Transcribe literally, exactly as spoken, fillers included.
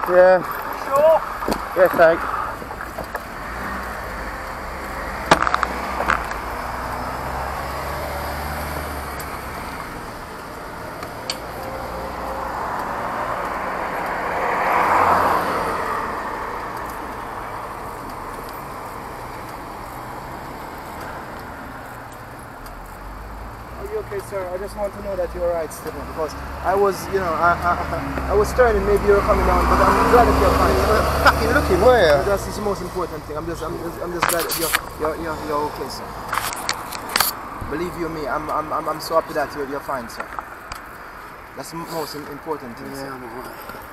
Yeah. Sure? Yeah, thanks. Are you okay, sir? I just want to know that you're alright still, because I was, you know, I, I, I was turning, maybe you were coming down, but I'm glad that you're fine. You're Fucking looking, where? That's the most important thing. I'm just, I'm just, I'm just glad that you're, you're, you're, you're okay, sir. Believe you me, I'm, I'm, I'm, I'm so happy that you're, you're fine, sir. That's the most important thing, Yeah, sir. I'm alright.